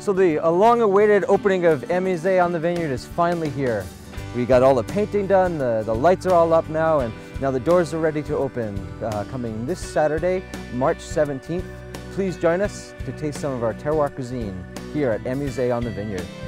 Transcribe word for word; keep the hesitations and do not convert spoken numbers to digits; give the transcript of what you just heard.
So the long-awaited opening of Amuse on the Vineyard is finally here. We got all the painting done, the, the lights are all up now, and now the doors are ready to open. Uh, coming this Saturday, March seventeenth, please join us to taste some of our terroir cuisine here at Amuse on the Vineyard.